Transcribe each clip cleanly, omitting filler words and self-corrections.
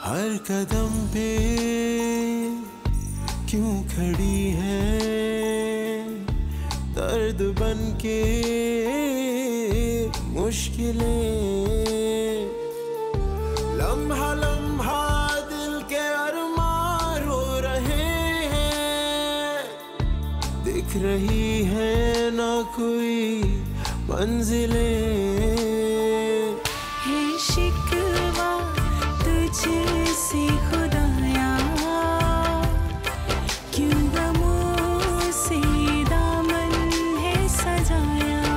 हर कदम पे क्यों खड़ी है दर्द बन के मुश्किलें, लम्हा लम्हा दिल के अरमान रो रहे हैं, दिख रही है ना कोई मंजिलें। है शिकवा तुझसे खुदाया, क्यों गमों से दामन है सजाया।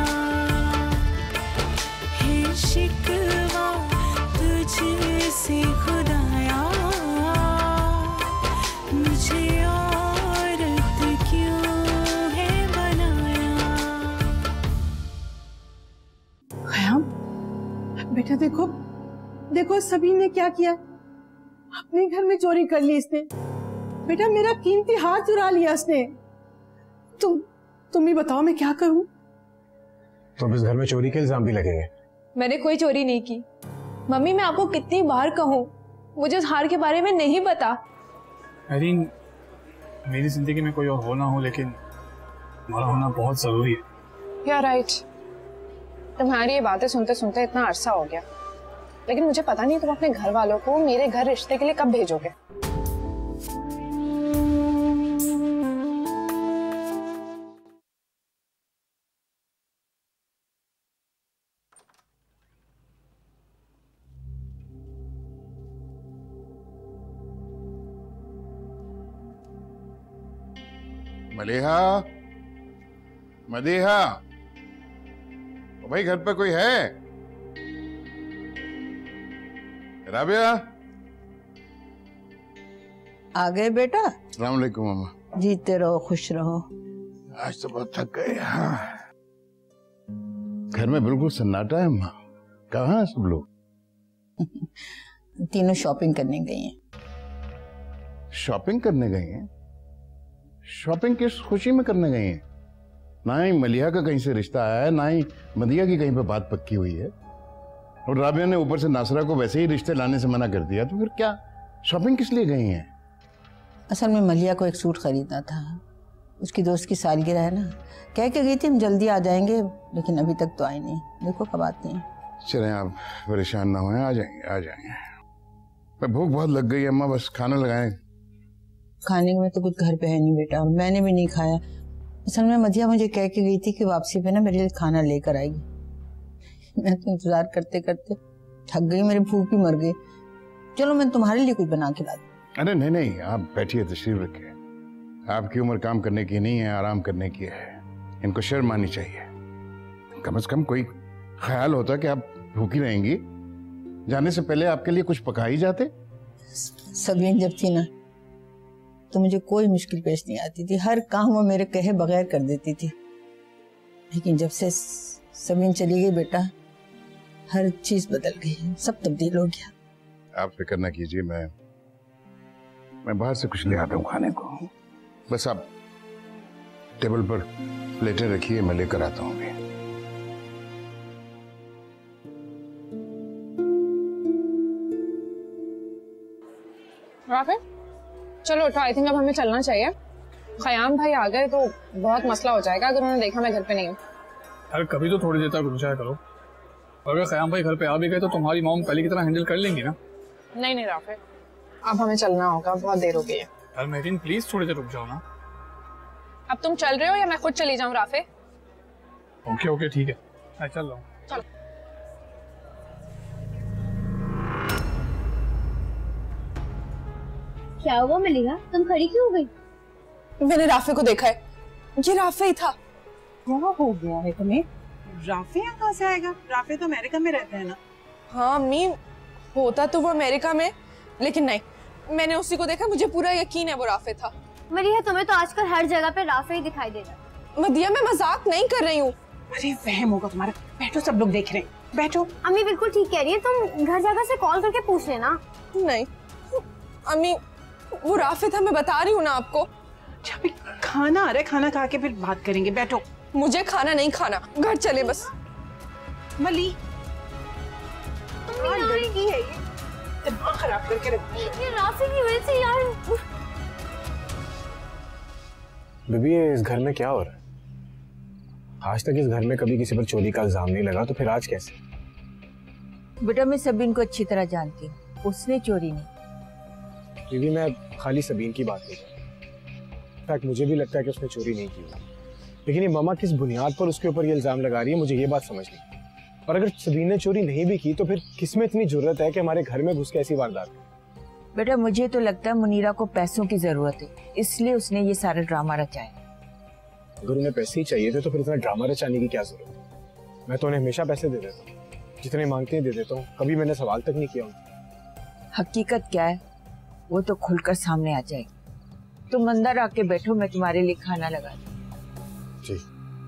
है शिकवा तुझसे खुदाया, मुझे औरत क्यों है बनाया। खयाम, बेटा देखो देखो सबीन ने क्या किया, अपने घर में चोरी कर ली इसने। बेटा मेरा कीमती हाथ चुरा लिया इसने। तुम ही बताओ मैं क्या करूं। तो इस घर में चोरी के इल्जाम भी लगेंगे। मैंने कोई चोरी नहीं की। मम्मी मैं आपको कितनी बार कहूँ, मुझे उस हार के बारे में नहीं पता। मेरीन, मेरी जिंदगी में कोई और हो ना हो, लेकिन हमारा होना बहुत जरूरी है। यार राइट, तुम्हारी ये बातें सुनते सुनते इतना अरसा हो गया, लेकिन मुझे पता नहीं तुम अपने घर वालों को मेरे घर रिश्ते के लिए कब भेजोगे। मलिहा, मलिहा, ओ भाई घर पे कोई है? राबिया, आ गए बेटा? अस्सलाम वालेकुम मामा। जीते रहो खुश रहो। आज तो बहुत थक गए। हाँ, घर में बिल्कुल सन्नाटा है माँ। कहाँ है सब लोग? तीनों शॉपिंग करने गई हैं। शॉपिंग करने गई हैं? शॉपिंग किस खुशी में करने गई हैं? ना ही मलिहा का कहीं से रिश्ता आया है, ना ही मदिया की कहीं पे बात पक्की हुई है, और राबिया ने ऊपर से नासरा को वैसे ही रिश्ते लाने से मना कर दिया, तो फिर क्या शॉपिंग किस लिए गई हैं? असल में मलिहा को एक सूट खरीदना था, उसकी दोस्त की सालगिरह है ना, कह के गई थी हम जल्दी आ जाएंगे, लेकिन अभी तक तो आई नहीं। देखो कब आती हैं। चलें, आप परेशान ना हों, आ जाएंगे आ जाएंगे। भूख बहुत लग गई है अम्मा, बस खाना लगाएं। खाने में तो कुछ घर पे है नहीं बेटा, और मैंने भी नहीं खाया। असल में मदिया मुझे कह के गई थी कि वापसी पे ना मेरे लिए खाना लेकर आएगी। मैं तो इंतजार करते करते थक गई, मेरी भूख भी मर गई। चलो मैं तुम्हारे लिए कुछ बना के ला दूं। अरे नहीं नहीं, आप बैठिए, तशरीफ रखिए। आपकी उम्र काम करने की नहीं है, आराम करने की है। इनको शर्म आनी चाहिए। कम से कम कोई ख्याल होता कि आप भूखी रहेंगी, जाने से पहले आपके लिए कुछ पका ही जाते। सबीन जब थी ना तो मुझे कोई मुश्किल पेश नहीं आती थी, हर काम वो मेरे कहे बगैर कर देती थी। लेकिन जब से सबीन चली गई बेटा, हर चीज बदल गई, सब तब्दील हो गया। आप फिक्र ना कीजिए, मैं बाहर से कुछ ले आता हूँ खाने को। बस आप टेबल पर प्लेटें रखिए, मैं लेकर आता हूँ अभी। राफे, चलो उठो, आई थिंक अब हमें चलना चाहिए। खयाम भाई आ गए तो बहुत मसला हो जाएगा अगर उन्होंने देखा मैं घर पे नहीं हूँ। अरे कभी तो थोड़ी देर तक रुक जाया करो। अगर खयाम भाई घर पे आ भी गए तो तुम्हारी मॉम पहले की तरह हैंडल कर लेंगी ना। नहीं नहीं राफे, अब हमें चलना होगा, बहुत देर हो गई है। यार मेरीन प्लीज थोड़ी देर रुक जाओ ना। अब तुम चल रहे हो या मैं खुद चली जाऊँ राफे? ओके ओके ठीक है, मैं चल रहा हूँ। चलो। क्या हुआ मलिहा, तुम खड़ी क्यों हो गई? मैंने राफे को देखा है, ये राफे ही था। क्या हो गया है तुम्हें? राफे यहाँ कहाँ से आएगा? राफे तो अमेरिका में रहता है ना। हाँ अम्मी, होता तो वो अमेरिका में, लेकिन नहीं, मैंने उसी को देखा, मुझे पूरा यकीन है वो राफे था। मलिहा तुम्हें तो आजकल हर जगह पे राफे ही दिखाई दे रहा है। मदिया मैं मजाक नहीं कर रही हूँ। अरे वहम होगा तुम्हारा। बैठो, सब लोग देख रहे हैं, बैठो। अम्मी बिल्कुल ठीक कह रही है, तुम घर जाकर से कॉल करके पूछ लेना। नहीं अम्मी, वो राफे था, मैं बता रही हूँ ना आपको। अच्छा खाना आ रहा है, खाना खा के फिर बात करेंगे, बैठो। मुझे खाना नहीं खाना, घर चले बस। मली लड़की है ये। दिमाग खराब करके रख दिया। ये राफी की वजह से यार। बीबी ये इस घर में क्या हो रहा है? आज तक इस घर में कभी किसी पर चोरी का इल्जाम नहीं लगा, तो फिर आज कैसे? बेटा मैं सबीन को अच्छी तरह जानती हूँ, उसने चोरी नहीं। बीबी मैं खाली सबीन की बात नहीं कर रहा। इनफैक्ट मुझे भी लगता है कि उसने चोरी नहीं की, लेकिन ये मामा किस बुनियाद पर उसके ऊपर ये इल्जाम लगा रही है, मुझे ये बात समझ नहीं। और अगर सबीन ने चोरी नहीं भी की तो फिर किसमें इतनी जुर्रत है कि हमारे घर में घुस के ऐसी वारदात करे? बेटा मुझे तो लगता है मुनीरा को पैसों की जरूरत है, इसलिए उसने ये सारा ड्रामा रचाया। अगर उन्हें पैसे ही चाहिए थे तो फिर इतना ड्रामा रचाने की क्या जरूरत है? मैं तो उन्हें हमेशा पैसे दे देता हूँ, जितने मांगते हैं दे देता हूँ, कभी मैंने सवाल तक नहीं किया उनसे। हकीकत क्या है वो तो खुलकर सामने आ जाएगी। तुम अंदर आके बैठो, मैं तुम्हारे लिए खाना लगा दूँ। जी।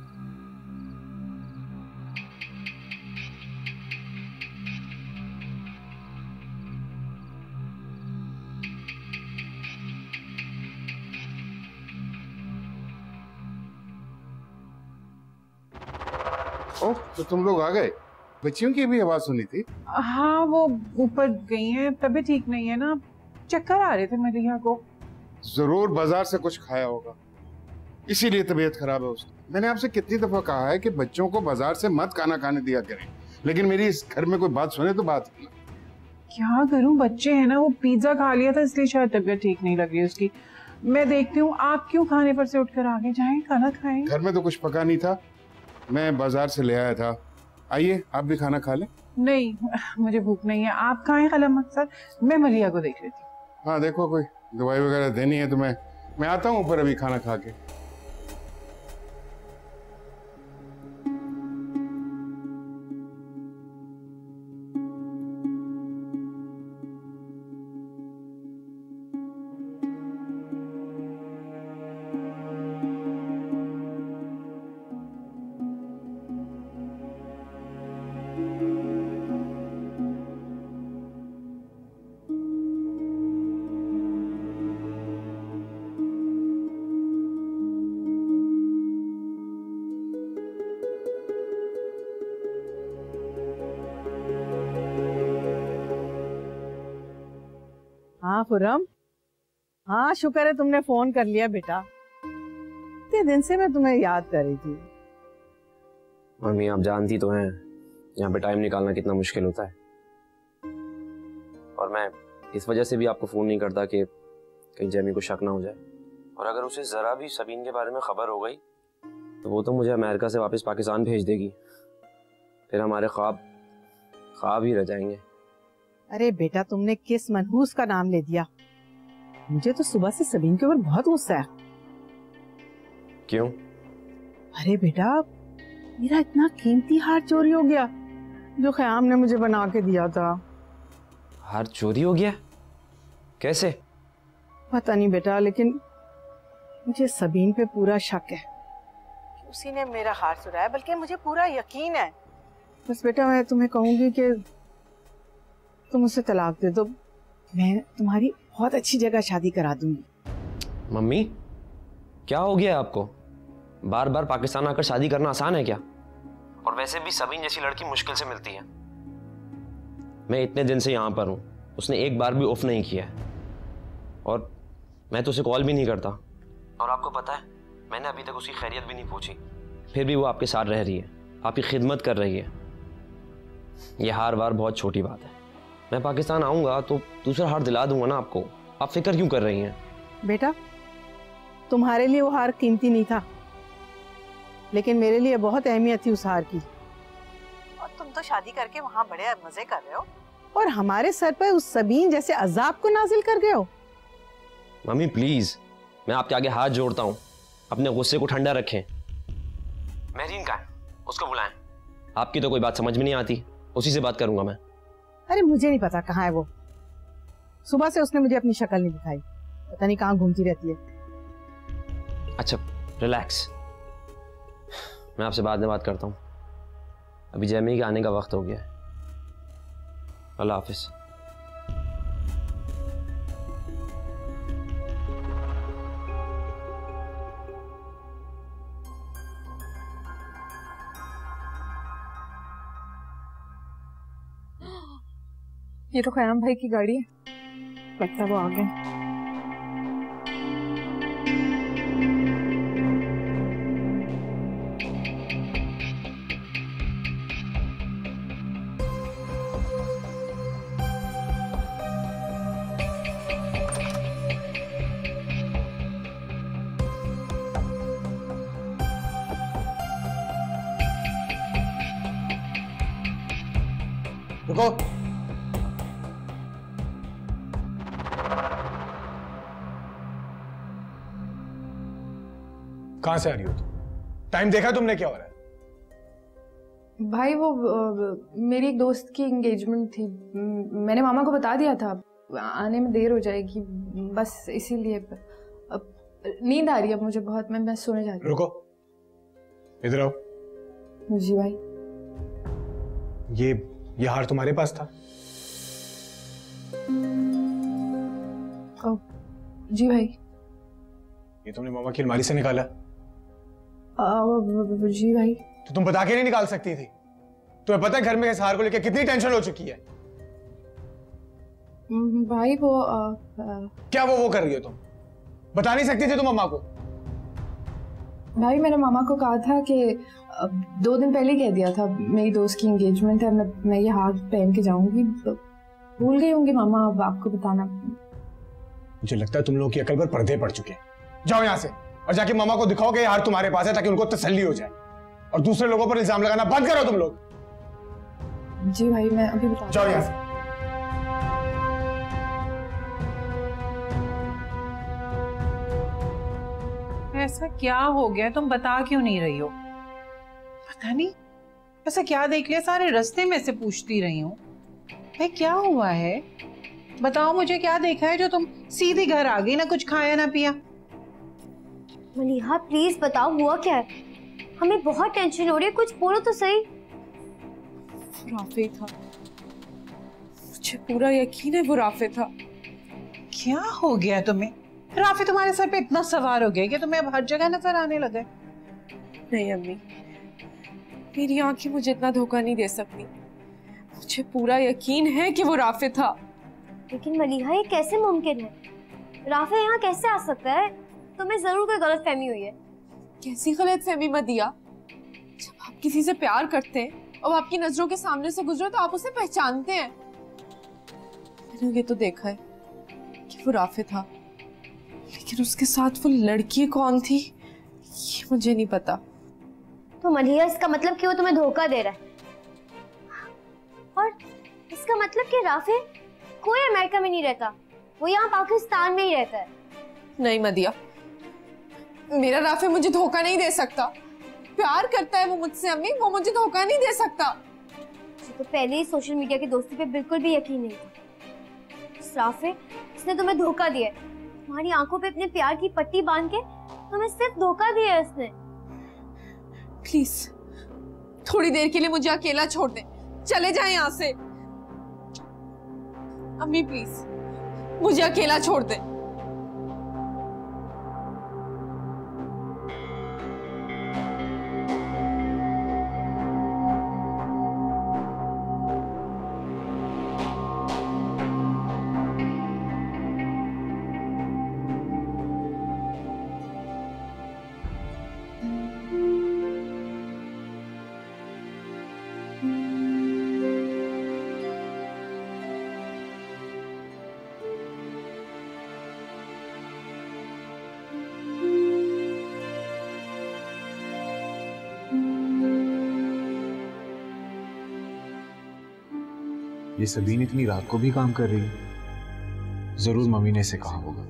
ओह तो तुम लोग आ गए। बच्चियों की भी आवाज सुनी थी। हाँ वो ऊपर गई हैं, तबीयत ठीक नहीं है ना, चक्कर आ रहे थे मलिहा को। जरूर बाजार से कुछ खाया होगा, इसीलिए तबीयत खराब है उसकी। मैंने आपसे कितनी दफा कहा है कि बच्चों को बाजार से मत खाना खाने दिया करें, लेकिन मेरी इस घर में कोई बात सुने तो बात करना। क्या करूं, बच्चे हैं ना, वो पिज्जा खा लिया था इसलिए शायद तबीयत ठीक नहीं लग रही उसकी। मैं देखती हूँ, आप क्यों खाने पर से उठकर आगे जाएं, खाना खाएं। घर में तो कुछ पका नहीं था, मैं बाजार से ले आया था। आइए आप भी खाना खा लें। नहीं मुझे भूख नहीं है, आप खाएं खलम अक्सर, मैं मलिया को देख लेती हूँ। हाँ देखो कोई दवाई वगैरह देनी है तो मैं आता हूँ ऊपर अभी खाना खा के। हाँ खुर्रम, हाँ शुक्र है तुमने फोन कर लिया बेटा, इतने दिन से मैं तुम्हें याद कर रही थी। मम्मी आप जानती तो हैं यहाँ पे टाइम निकालना कितना मुश्किल होता है, और मैं इस वजह से भी आपको फोन नहीं करता कि कहीं जैमी को शक ना हो जाए। और अगर उसे जरा भी सबीन के बारे में खबर हो गई तो वो तो मुझे अमेरिका से वापस पाकिस्तान भेज देगी, फिर हमारे ख्वाब ही रह जाएंगे। अरे बेटा तुमने किस मनहूस का नाम ले दिया, मुझे तो सुबह से सबीन के ऊपर बहुत गुस्सा है। क्यों? अरे बेटा मेरा इतना कीमती हार चोरी हो गया जो ख़याम ने मुझे बना के दिया था। हार चोरी हो गया? कैसे? पता नहीं बेटा, लेकिन मुझे सबीन पे पूरा शक है कि उसी ने मेरा हार चुराया, बल्कि मुझे पूरा यकीन है। बस बेटा मैं तुम्हें कहूंगी कि तुम उसे तलाक दे दो, मैं तुम्हारी बहुत अच्छी जगह शादी करा दूंगी। मम्मी क्या हो गया है आपको? बार बार पाकिस्तान आकर शादी करना आसान है क्या? और वैसे भी सबीन जैसी लड़की मुश्किल से मिलती है। मैं इतने दिन से यहाँ पर हूँ, उसने एक बार भी ऑफ नहीं किया है, और मैं तो उसे कॉल भी नहीं करता। और आपको पता है मैंने अभी तक उसकी खैरियत भी नहीं पूछी, फिर भी वो आपके साथ रह रही है, आपकी खिदमत कर रही है। ये हार वार बहुत छोटी बात है। मैं पाकिस्तान आऊँगा तो दूसरा हार दिला दूंगा ना आपको, आप फिक्र क्यों कर रही हैं? बेटा तुम्हारे लिए वो हार कीमती नहीं था, लेकिन मेरे लिए बहुत अहमियत थी उस हार की। और तुम तो शादी करके वहाँ बड़े मजे कर रहे हो और हमारे सर पर उस सबीन जैसे अजाब को नाजिल कर गए हो। मम्मी प्लीज, मैं आपके आगे हाथ जोड़ता हूँ, अपने गुस्से को ठंडा रखें। मेहरीन कहाँ है? उसको बुलाएं। आपकी तो कोई बात समझ में नहीं आती, उसी से बात करूंगा मैं। अरे मुझे नहीं पता कहाँ है वो, सुबह से उसने मुझे अपनी शक्ल नहीं दिखाई, पता नहीं कहाँ घूमती रहती है। अच्छा रिलैक्स, मैं आपसे बाद में बात करता हूँ, अभी जैमी के आने का वक्त हो गया है। अल्लाह हाफिज। ये तो खयाम भाई की गाड़ी है, लगता है वो आ गए। रुको। कहां से आ रही हो तुम? टाइम देखा तुमने क्या हो रहा है? भाई वो मेरी एक दोस्त की एंगेजमेंट थी, मैंने मामा को बता दिया था, आने में देर हो जाएगी, बस इसीलिए। अब नींद आ रही है अब मुझे बहुत, मैं सोने जाती हूँ। रुको, इधर आओ। जी भाई। ये हार तुम्हारे पास था? जी भाई। ये तुमने मामा की अलमारी से निकाला? जी भाई। तो तुम बता के नहीं निकाल सकती थी? तुम्हें पता है घर में इस हार को लेकर कितनी टेंशन हो चुकी है? भाई वो क्या वो कर रही हो तुम? बता नहीं सकती थी तुम मामा को? भाई मैंने मामा को कहा था कि 2 दिन पहले कह दिया था मेरी दोस्त की एंगेजमेंट है, मैं ये हार पहन के जाऊंगी, भूल गई होंगी मामा अब आपको बताना। मुझे लगता है तुम लोगों की अकल पर पर्दे पड़ चुके हैं। जाओ यहाँ से और जाके मामा को दिखाओ कि ये हार तुम्हारे पास है, ताकि उनको तसल्ली हो जाए, और दूसरे लोगों पर इल्जाम लगाना बंद करो तुम लोग। जी भाई मैं अभी बता। जाओ यहाँ से। ऐसा क्या हो गया, तुम बता क्यों नहीं रही हो? पता नहीं ऐसा क्या देख लिया, सारे रास्ते में से पूछती रही हूँ भाई क्या हुआ है, बताओ मुझे क्या देखा है जो तुम सीधी घर आ गई, ना कुछ खाया ना पिया। मलिहा प्लीज बताओ हुआ क्या है, हमें बहुत टेंशन हो रही है, कुछ बोलो तो सही। राफे था, मुझे पूरा यकीन है वो राफे था। क्या हो गया तुम्हें? राफे तुम्हारे सर पे इतना सवार हो गया कि तुम्हें अब हर जगह नजर आने लगे? नहीं अम्मी, मेरी आंखें मुझे इतना धोखा नहीं दे सकती, मुझे पूरा यकीन है कि वो राफे था। लेकिन मलिहा ये कैसे मुमकिन है, राफे यहाँ कैसे आ सकता है? तुम्हें जरूर कोई गलतफहमी हुई है। कैसी गलतफहमी मदिया? जब आप किसी से प्यार करते हैं और आपकी नजरों के सामने से गुजरे तो आप उसे पहचानते हैं। मैंने ये तो देखा है कि वो राफे था, लेकिन उसके साथ वो लड़की कौन थी ये मुझे नहीं पता। तो मलिहा इसका मतलब कि वो तुम्हें धोखा दे रहा है, और इसका मतलब कि राफे कोई अमेरिका में नहीं रहता, वो यहाँ पाकिस्तान में ही रहता है। नहीं मदिया, मेरा राफे मुझे धोखा नहीं दे सकता, प्यार करता है वो मुझसे अम्मी, वो मुझे धोखा नहीं दे सकता। मुझे तो पहले ही सोशल मीडिया की दोस्ती पे बिल्कुल भी यकीन नहीं था। इस राफे इसने तुम्हें धोखा दिया है, तुम्हारी आंखों पे अपने प्यार की पट्टी बांध के तुम्हें सिर्फ धोखा दिया है उसने। प्लीज थोड़ी देर के लिए मुझे अकेला छोड़ दे, चले जाए यहाँ से। अम्मी प्लीज मुझे अकेला छोड़ दे। ये सबीन इतनी रात को भी काम कर रही है, जरूर मम्मी ने इसे कहा होगा।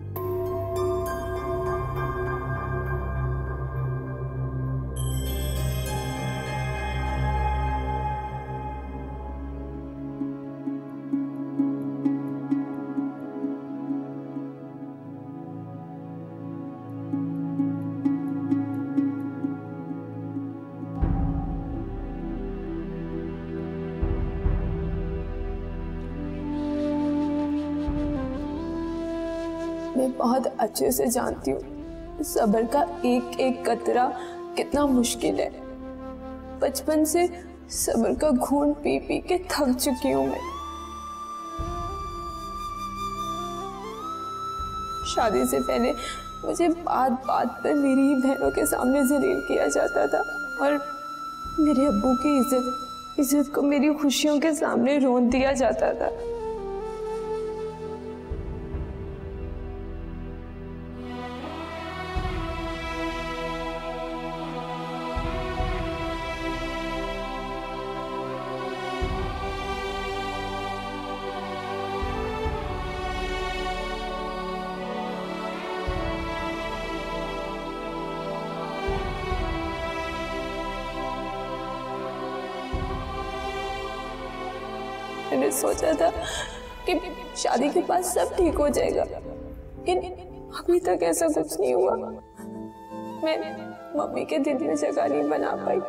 मैं बहुत अच्छे से जानती हूँ सब्र का एक एक कतरा कितना मुश्किल है। बचपन से सब्र का घूंट पी पी के थक चुकी हूँ मैं। शादी से पहले मुझे बात बात पर मेरी ही बहनों के सामने जलील किया जाता था और मेरे अब्बू की इज्जत को मेरी खुशियों के सामने रोन दिया जाता था। मैंने सोचा था कि शादी के बाद सब ठीक हो जाएगा, लेकिन अभी तक ऐसा कुछ नहीं हुआ। मैं मम्मी के दिल में जगह नहीं बना पाई।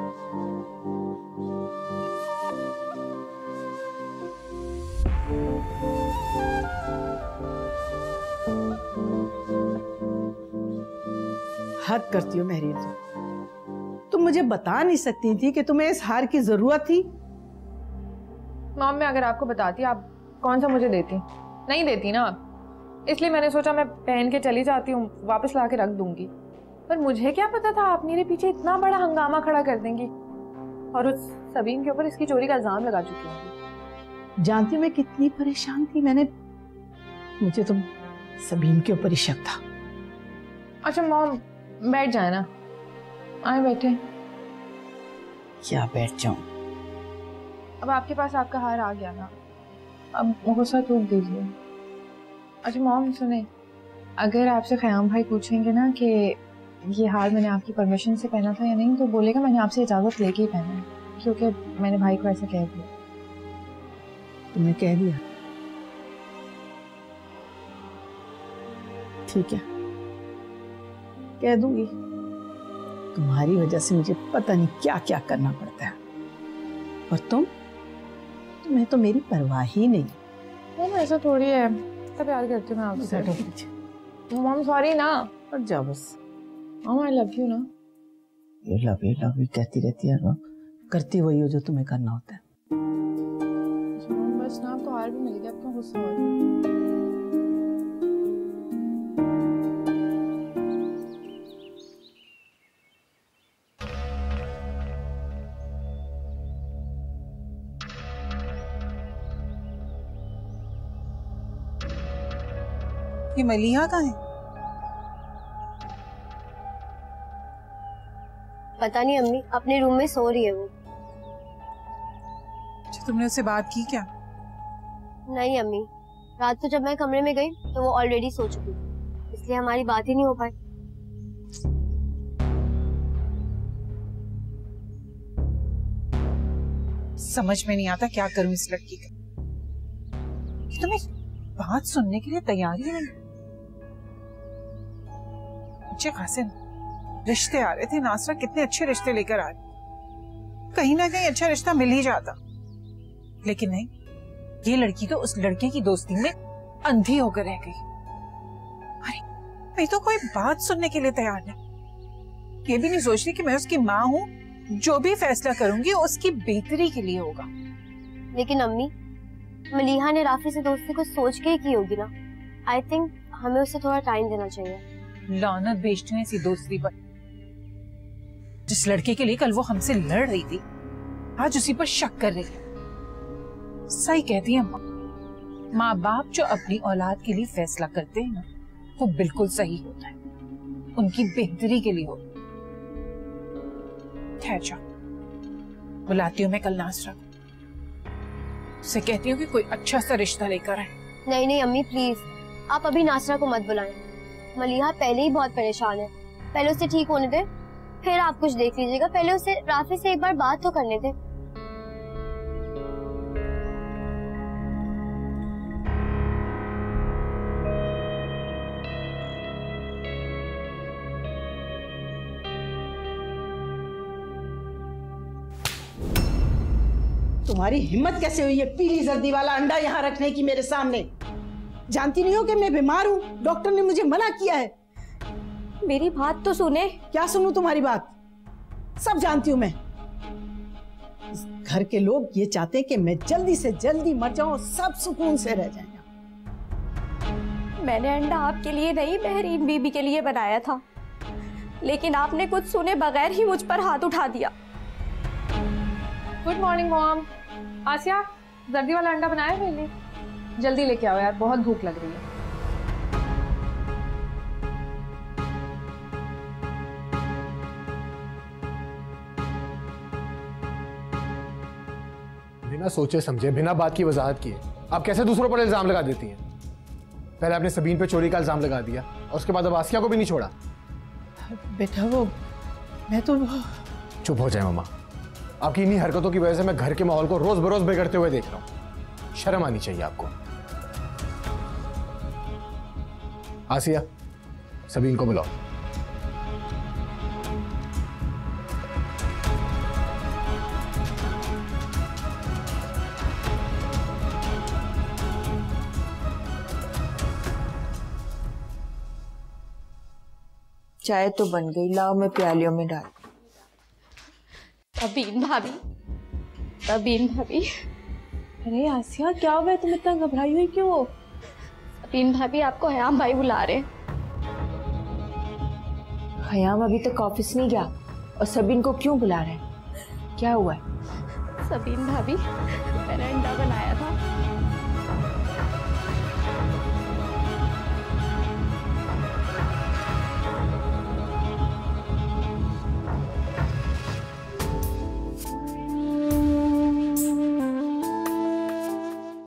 हद करती हो मेहरीन, तुम मुझे बता नहीं सकती थी कि तुम्हें इस हार की जरूरत थी? मॉम, मैं अगर आपको बताती आप कौन सा मुझे देती? नहीं देती ना, इसलिए मैंने सोचा मैं पहन के चली जाती हूँ, वापस ला के रख दूंगी। पर मुझे क्या पता था आप मेरे पीछे इतना बड़ा हंगामा खड़ा कर देंगी और उस सबीन के ऊपर इसकी चोरी का इल्जाम लगा चुकी हूँ। जानती मैं कितनी परेशान थी। मुझे तो सबीन के ऊपर ही शक था। अच्छा मॉम, बैठ जाए ना। आए बैठे। क्या बैठ जाऊं? अब आपके पास आपका हार आ गया ना, अब गुस्सा थूक दीजिए। अच्छा मॉम सुने, अगर आपसे खयाम भाई पूछेंगे ना कि ये हार मैंने आपकी परमिशन से पहना था या नहीं, तो बोलेगा मैंने आपसे इजाजत लेके ही पहना है, क्योंकि मैंने भाई को ऐसा कह दिया। तुमने कह दिया? ठीक है, कह दूंगी। तुम्हारी वजह से मुझे पता नहीं क्या क्या करना पड़ता है, और तुम्हें तो मेरी परवाह ही नहीं। मॉम ऐसा थोड़ी है, इतना प्यार करती हूँ मैं आपसे। मॉम सॉरी ना। और जाओ बस। मॉम आई लव यू ना। यू लव यू कहती रहती है, करती वही हो जो तुम्हें करना होता है। मॉम बस ना, आपको हार भी मिल गया, आपका गुस्सा हो रहा है। ये मलिहा कहाँ है? पता नहीं अम्मी, अपने रूम में सो रही है वो। अच्छा, तुमने उससे बात की क्या? नहीं अम्मी, रात को जब मैं कमरे में गई तो वो ऑलरेडी सो चुकी थी, इसलिए हमारी बात ही नहीं हो पाई। समझ में नहीं आता क्या करूं इस लड़की का। तुम्हें बात सुनने के लिए तैयार ही नहीं। अच्छे खासे रिश्ते आ रहे थे, नासरा कितने अच्छे रिश्ते लेकर आ रही, कहीं ना कहीं अच्छा रिश्ता मिल ही जाता, लेकिन नहीं, ये लड़की तो उस लड़के की दोस्ती में अंधी होकर रह गई। अरे मैं तो कोई बात सुनने के लिए तैयार नहीं, ये भी नहीं सोच रही कि मैं उसकी माँ हूँ, जो भी फैसला करूंगी उसकी बेहतरी के लिए होगा। लेकिन अम्मी, मलिहा ने राफी से दोस्ती को सोच के ही की होगी ना। आई थिंक हमें उसे थोड़ा टाइम देना चाहिए। लानत बेचते हैं इसी दोस्ती पर। जिस लड़के के लिए कल वो हमसे लड़ रही थी, आज उसी पर शक कर रही है। सही कहती है माँ बाप जो अपनी औलाद के लिए फैसला करते हैं ना, वो बिल्कुल सही होता है, उनकी बेहतरी के लिए होता है। ठहर जाओ, बुलाती हूँ मैं कल नासरा को, उसे कहती हूँ कि कोई अच्छा सा रिश्ता लेकर आए। नहीं नहीं अम्मी प्लीज, आप अभी नासरा को मत बुलाएं। मलिहा पहले ही बहुत परेशान है, पहले उसे ठीक होने दे, फिर आप कुछ देख लीजिएगा। पहले उसे राफी से एक बार बात तो करने दे। तुम्हारी हिम्मत कैसे हुई है पीली जर्दी वाला अंडा यहाँ रखने की मेरे सामने? जानती नहीं हो कि मैं बीमार हूँ, डॉक्टर ने मुझे मना किया है। मेरी बात तो सुने। क्या सुनूं तुम्हारी बात? सब जानती हूँ मैं। इस घर के लोग ये चाहते हैं कि मैं जल्दी से जल्दी मर जाऊं, सब सुकून से रह जाएं। मैंने अंडा आपके लिए नहीं, मेहरीन बीबी के लिए बनाया था, लेकिन आपने कुछ सुने बगैर ही मुझ पर हाथ उठा दिया। Good morning mom. आसिया, जर्दी वाला अंडा बनाया मैंने, जल्दी लेके आओ यार, बहुत भूख लग रही है। बिना सोचे समझे, बिना बात की वजाहत किए आप कैसे दूसरों पर इल्जाम लगा देती हैं? पहले आपने सबीन पे चोरी का इल्जाम लगा दिया और उसके बाद अब आसिया को भी नहीं छोड़ा। बेटा वो मैं तो चुप हो जाए मम्मा, आपकी इन्हीं हरकतों की वजह से मैं घर के माहौल को रोज बरोज बिगड़ते हुए देख रहा हूं। शर्म आनी चाहिए आपको। आसिया, सबीन को बुलाओ। चाय तो बन गई, लाओ मैं प्यालियों में डाल। सबीन भाभी, सबीन भाभी। अरे आसिया, क्या हुआ? तुम इतना घबराई हुई क्यों हो? सबीन भाभी, आपको खयाम भाई बुला रहे। खयाम अभी तक ऑफिस नहीं गया और सबीन को क्यों बुला रहे हैं? क्या हुआ है? सबीन भाभी, मैंने अंडा बनाया था,